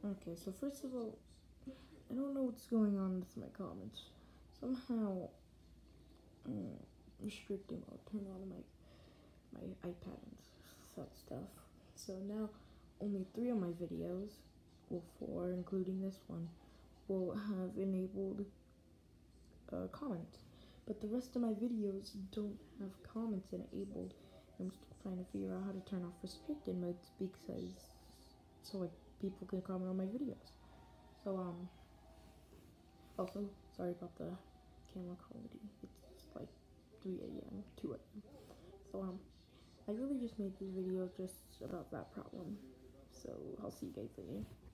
Okay, so first of all, I don't know what's going on with my comments. Somehow, restricting or turn on my iPad and such stuff. So now, only 3 of my videos, well 4 including this one, will have enabled comments. But the rest of my videos don't have comments enabled. I'm still trying to figure out how to turn off restricted modes because so like people can comment on my videos. So also sorry about the camera quality. It's like 3 a.m., 2 a.m. So I really just made this video just about that problem. So I'll see you guys later.